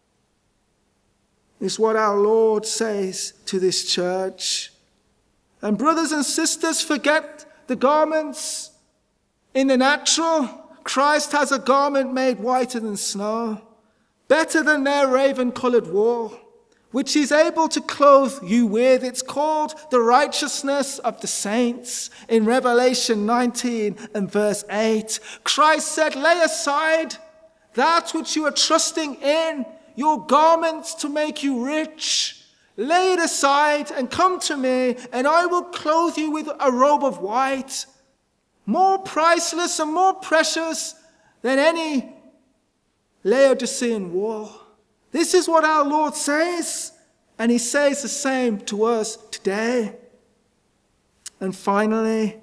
is what our Lord says to this church. And brothers and sisters, forget the garments in the natural. Christ has a garment made whiter than snow, better than their raven-colored wool, which he's able to clothe you with. It's called the righteousness of the saints in Revelation 19 and verse 8. Christ said, lay aside that which you are trusting in, your garments to make you rich. Lay it aside and come to me, and I will clothe you with a robe of white, more priceless and more precious than any Laodicean wool. This is what our Lord says, and he says the same to us today. And finally,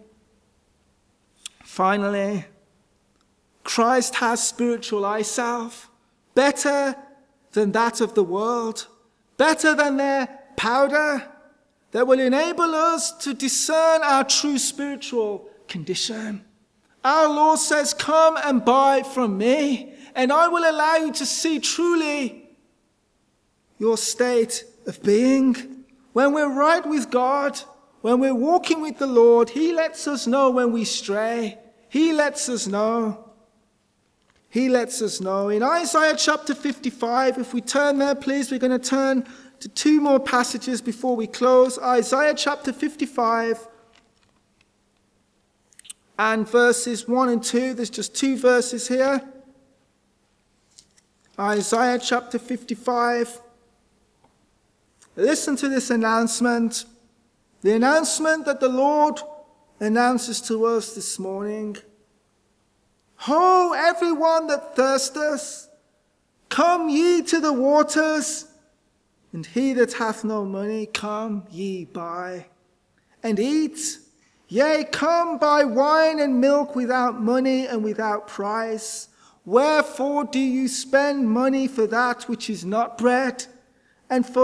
Christ has spiritual eye salve, better than that of the world, better than their powder, that will enable us to discern our true spiritual condition. Our Lord says, come and buy from me, and I will allow you to see truly your state of being. When we're right with God, when we're walking with the Lord, he lets us know when we stray. He lets us know. He lets us know. In Isaiah chapter 55, if we turn there, please, we're going to turn to two more passages before we close. Isaiah chapter 55 and verses 1 and 2. There's just two verses here. Isaiah chapter 55. Listen to this announcement. The announcement that the Lord announces to us this morning. Ho, everyone that thirsteth, come ye to the waters, and he that hath no money, come ye buy, and eat. Yea, come buy wine and milk without money and without price. Wherefore do you spend money for that which is not bread, and for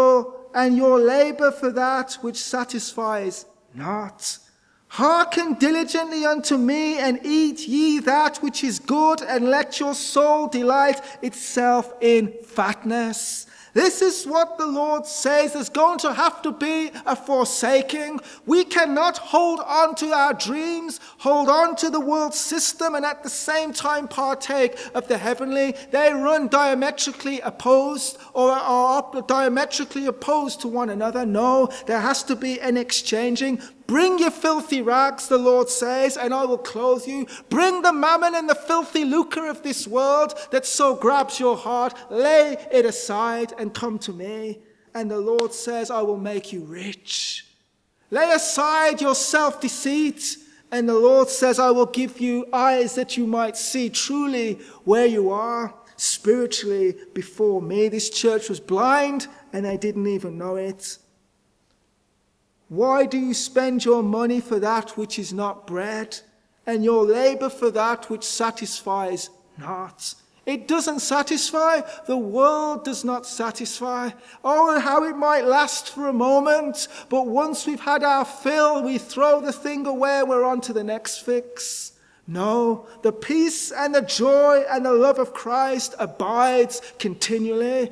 and your labor for that which satisfies not. Hearken diligently unto me, and eat ye that which is good, and let your soul delight itself in fatness. This is what the Lord says. There's going to have to be a forsaking. We cannot hold on to our dreams, hold on to the world system, and at the same time partake of the heavenly. They run diametrically opposed, or are diametrically opposed to one another. No, there has to be an exchanging. Bring your filthy rags, the Lord says, and I will clothe you. Bring the mammon and the filthy lucre of this world that so grabs your heart. Lay it aside and come to me. And the Lord says, I will make you rich. Lay aside your self-deceit. And the Lord says, I will give you eyes that you might see truly where you are spiritually before me. This church was blind and they didn't even know it. Why do you spend your money for that which is not bread, and your labor for that which satisfies not? It doesn't satisfy. The world does not satisfy. Oh, how it might last for a moment, but once we've had our fill, we throw the thing away, we're on to the next fix. No, the peace and the joy and the love of Christ abides continually,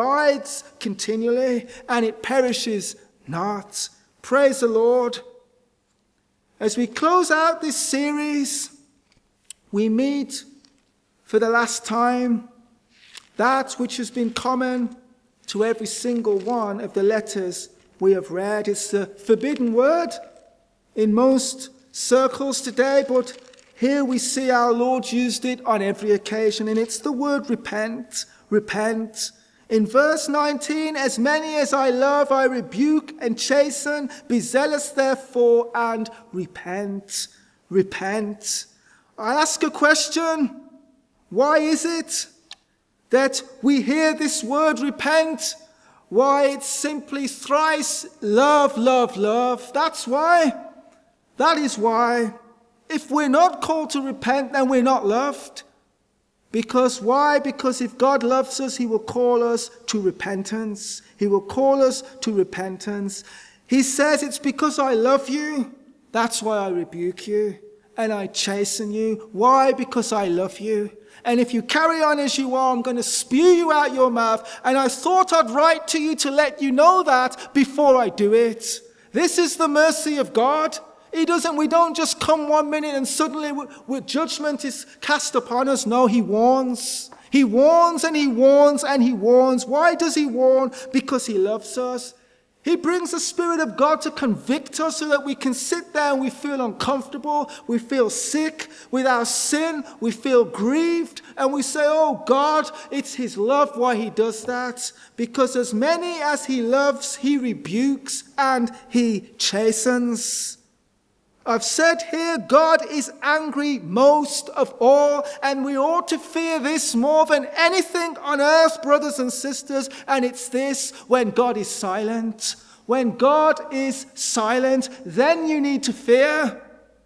and it perishes not. Praise the Lord. As we close out this series, we meet for the last time that which has been common to every single one of the letters we have read. It's the forbidden word in most circles today, but here we see our Lord used it on every occasion, and it's the word repent, repent. In verse 19, as many as I love, I rebuke and chasten. Be zealous, therefore, and repent. Repent. I ask a question. Why is it that we hear this word repent? Why, it's simply thrice love, love, love. That's why. That is why. If we're not called to repent, then we're not loved. Because why? Because if God loves us, he will call us to repentance. He will call us to repentance. He says, it's because I love you. That's why I rebuke you and I chasten you. Why? Because I love you. And if you carry on as you are, I'm going to spew you out your mouth. And I thought I'd write to you to let you know that before I do it. This is the mercy of God. We don't just come 1 minute and suddenly judgment is cast upon us. No, he warns. He warns and he warns and he warns. Why does he warn? Because he loves us. He brings the Spirit of God to convict us so that we can sit there and we feel uncomfortable. We feel sick with our sin. We feel grieved. And we say, oh God, it's his love why he does that. Because as many as he loves, he rebukes and he chastens. I've said here, God is angry most of all, and we ought to fear this more than anything on earth, brothers and sisters, and it's this: when God is silent. When God is silent, then you need to fear.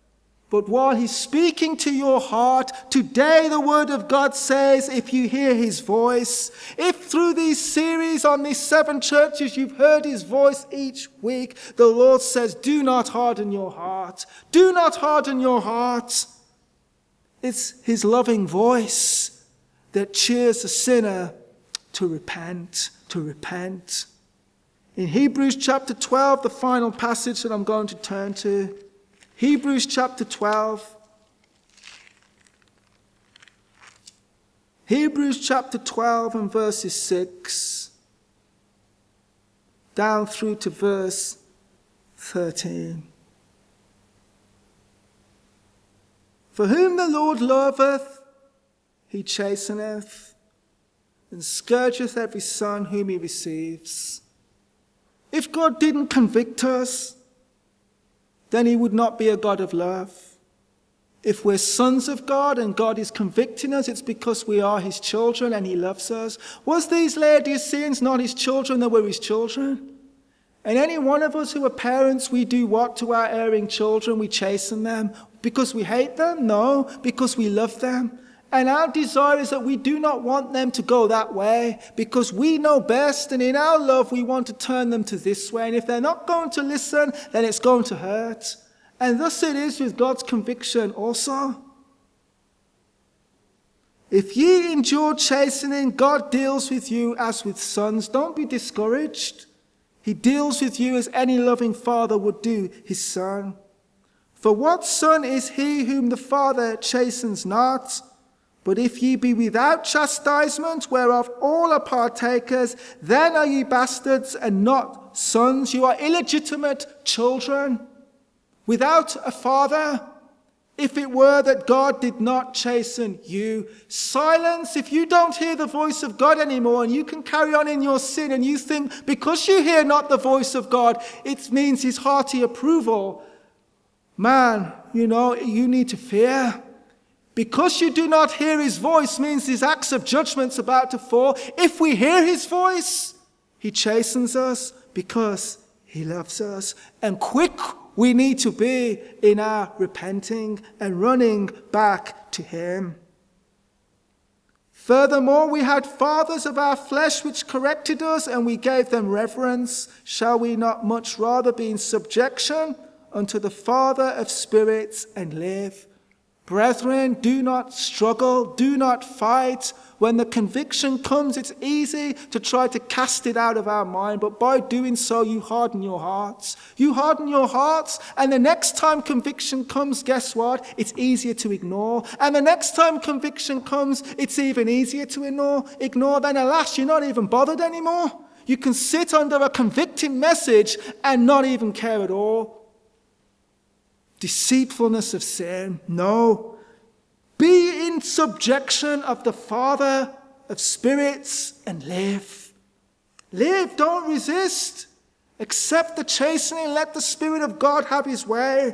But while he's speaking to your heart, today the word of God says, if you hear his voice, if through these series on these 7 churches you've heard his voice each week, the Lord says, do not harden your heart. Do not harden your heart. It's his loving voice that cheers the sinner to repent, to repent. In Hebrews chapter 12, the final passage that I'm going to turn to, Hebrews chapter 12. Hebrews chapter 12 and verses 6 down through to verse 13. For whom the Lord loveth, he chasteneth, and scourgeth every son whom he receives. If God didn't convict us, then he would not be a God of love. If we're sons of God and God is convicting us, it's because we are his children and he loves us. Was these Laodiceans not his children? They were his children. And any one of us who are parents, we do what to our erring children? We chasten them because we hate them? No, because we love them. And our desire is that we do not want them to go that way because we know best, and in our love we want to turn them to this way. And if they're not going to listen, then it's going to hurt. And thus it is with God's conviction also. If ye endure chastening, God deals with you as with sons. Don't be discouraged. He deals with you as any loving father would do his son. For what son is he whom the Father chastens not? But if ye be without chastisement, whereof all are partakers, then are ye bastards and not sons. You are illegitimate children, without a father. If it were that God did not chasten you, silence. If you don't hear the voice of God anymore and you can carry on in your sin and you think because you hear not the voice of God, it means his hearty approval. Man, you need to fear. Because you do not hear his voice means his axe of judgment's about to fall. If we hear his voice, he chastens us because he loves us. And quick we need to be in our repenting and running back to him. Furthermore, we had fathers of our flesh which corrected us, and we gave them reverence. Shall we not much rather be in subjection unto the Father of spirits and live? Brethren, do not struggle, do not fight. When the conviction comes, it's easy to try to cast it out of our mind, but by doing so, you harden your hearts. You harden your hearts, and the next time conviction comes, guess what? It's easier to ignore. And the next time conviction comes, it's even easier to ignore. Then alas, you're not even bothered anymore. You can sit under a convicting message and not even care at all. Deceitfulness of sin. No. Be in subjection of the Father of spirits and live. Live, don't resist. Accept the chastening, let the Spirit of God have his way.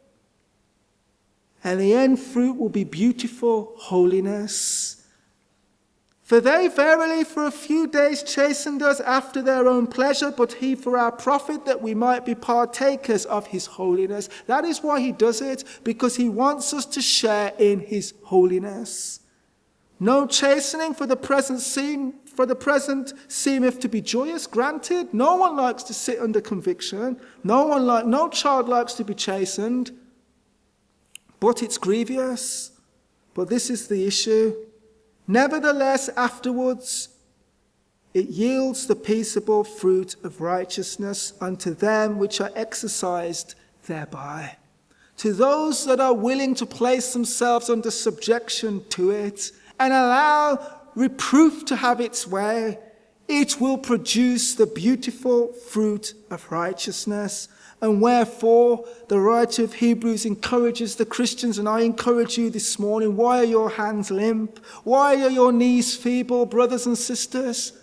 And the end fruit will be beautiful holiness. For they verily for a few days chastened us after their own pleasure, but he for our profit, that we might be partakers of his holiness. That is why he does it, because he wants us to share in his holiness. No chastening for the present seemeth to be joyous, granted. No one likes to sit under conviction. No child likes to be chastened. But it's grievous. But this is the issue. Nevertheless, afterwards, it yields the peaceable fruit of righteousness unto them which are exercised thereby. To those that are willing to place themselves under subjection to it and allow reproof to have its way, it will produce the beautiful fruit of righteousness. And wherefore, the writer of Hebrews encourages the Christians, and I encourage you this morning, why are your hands limp? Why are your knees feeble, brothers and sisters?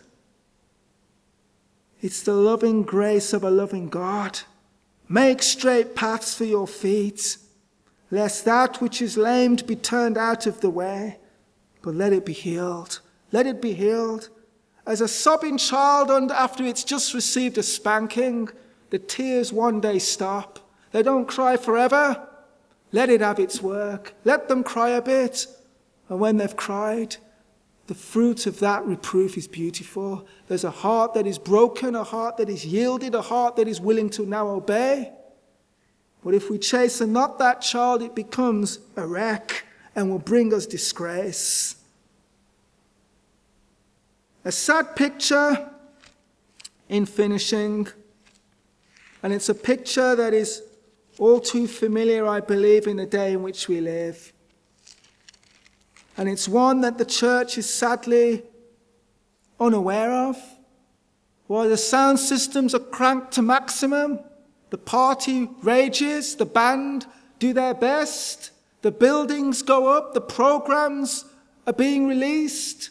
It's the loving grace of a loving God. Make straight paths for your feet, lest that which is lamed be turned out of the way, but let it be healed. Let it be healed. As a sobbing child after it's just received a spanking, the tears one day stop. They don't cry forever. Let it have its work. Let them cry a bit. And when they've cried, the fruit of that reproof is beautiful. There's a heart that is broken, a heart that is yielded, a heart that is willing to now obey. But if we chasten not that child, it becomes a wreck and will bring us disgrace. A sad picture in finishing. And it's a picture that is all too familiar, I believe, in the day in which we live. And it's one that the church is sadly unaware of. While the sound systems are cranked to maximum, the party rages, the band do their best, the buildings go up, the programs are being released.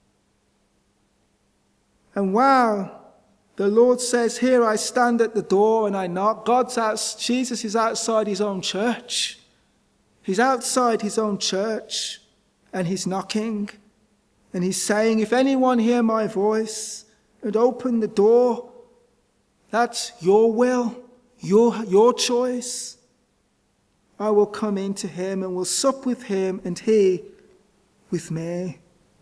And wow, the Lord says, here I stand at the door and I knock. Jesus is outside his own church. He's outside his own church and he's knocking. And he's saying, if anyone hear my voice and open the door, that's your will, your choice. I will come into him and will sup with him and he with me.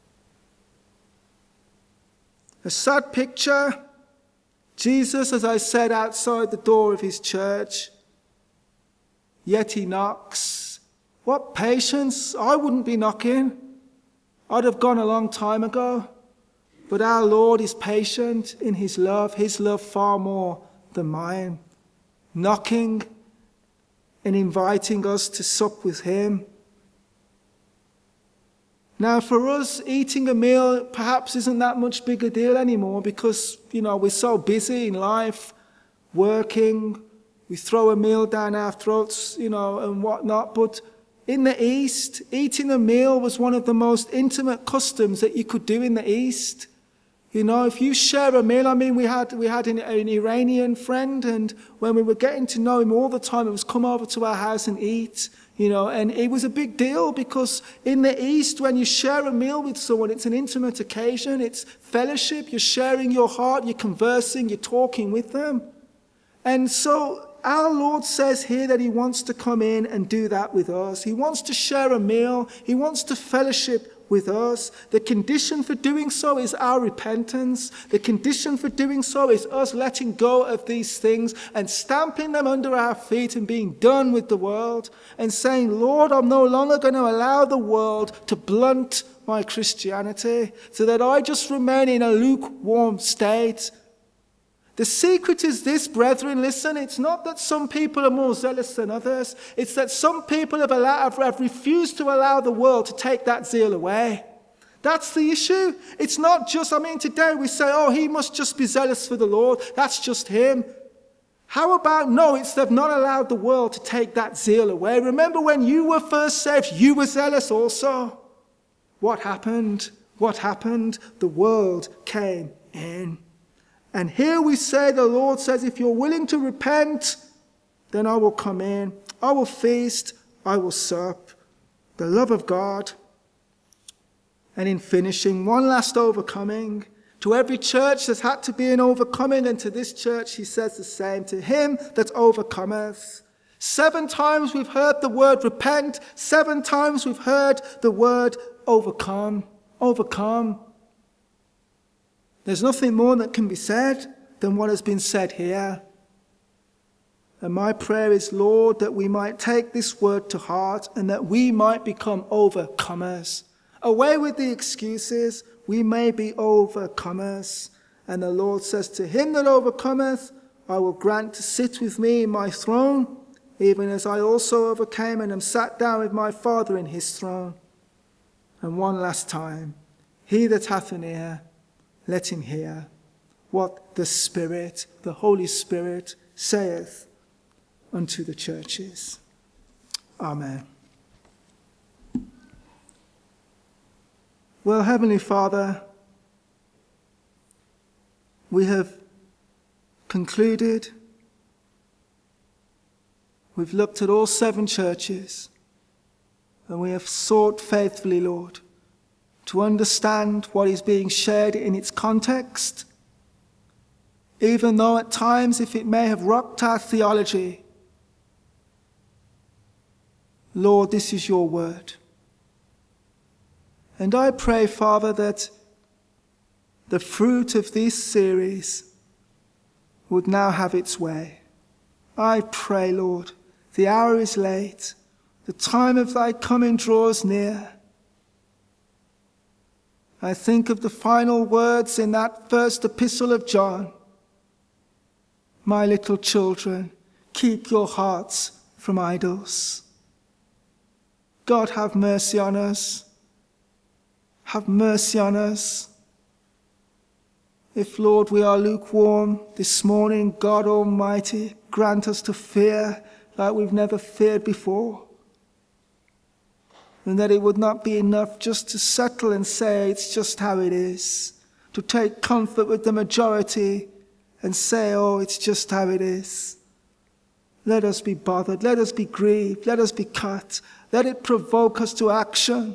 A sad picture. Jesus, as I said, outside the door of his church. Yet he knocks. What patience! I wouldn't be knocking. I'd have gone a long time ago. But our Lord is patient in his love far more than mine. Knocking and inviting us to sup with him. Now for us, eating a meal perhaps isn't that much big a deal anymore because, we're so busy in life, working, we throw a meal down our throats, and whatnot. But in the East, eating a meal was one of the most intimate customs that you could do in the East. If you share a meal, we had an Iranian friend, and when we were getting to know him all the time, it was come over to our house and eat, and it was a big deal because in the East, when you share a meal with someone, it's an intimate occasion, it's fellowship, you're sharing your heart, you're conversing, you're talking with them. And so our Lord says here that he wants to come in and do that with us. He wants to share a meal, he wants to fellowship with us. The condition for doing so is our repentance. The condition for doing so is us letting go of these things and stamping them under our feet and being done with the world and saying, Lord, I'm no longer going to allow the world to blunt my Christianity so that I just remain in a lukewarm state. The secret is this, brethren, listen, it's not that some people are more zealous than others. It's that some people have refused to allow the world to take that zeal away. That's the issue. It's not just, today we say, he must just be zealous for the Lord. That's just him. How about, no, it's they've not allowed the world to take that zeal away. Remember when you were first saved, you were zealous also. What happened? The world came in. And here we say, the Lord says, if you're willing to repent, then I will come in. I will feast. I will sup. The love of God. And in finishing, one last overcoming. To every church there's had to be an overcoming, and to this church he says the same. To him that overcometh. 7 times we've heard the word repent. 7 times we've heard the word overcome. Overcome. There's nothing more that can be said than what has been said here. And my prayer is, Lord, that we might take this word to heart and that we might become overcomers. Away with the excuses, we may be overcomers. And the Lord says, to him that overcometh, I will grant to sit with me in my throne, even as I also overcame and am sat down with my Father in his throne. And one last time, he that hath an ear, let him hear what the Spirit, the Holy Spirit, saith unto the churches. Amen. Well, Heavenly Father, we have concluded. We've looked at all 7 churches, and we have sought faithfully, Lord, to understand what is being shared in its context, even though at times if it may have rocked our theology. Lord, this is your word. And I pray, Father, that the fruit of this series would now have its way. I pray, Lord, the hour is late, the time of thy coming draws near. I think of the final words in that first epistle of John. My little children, keep your hearts from idols. God, have mercy on us. Have mercy on us. If, Lord, we are lukewarm this morning, God Almighty, grant us to fear like we've never feared before. And that it would not be enough just to settle and say it's just how it is. To take comfort with the majority and say, it's just how it is. Let us be bothered. Let us be grieved. Let us be cut. Let it provoke us to action.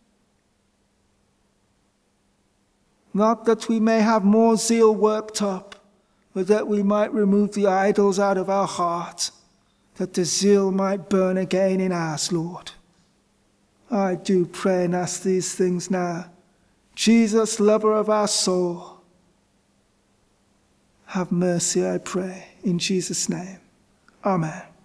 Not that we may have more zeal worked up, but that we might remove the idols out of our heart, that the zeal might burn again in ours, Lord. I do pray and ask these things now. Jesus, lover of our soul, have mercy, I pray, in Jesus' name. Amen.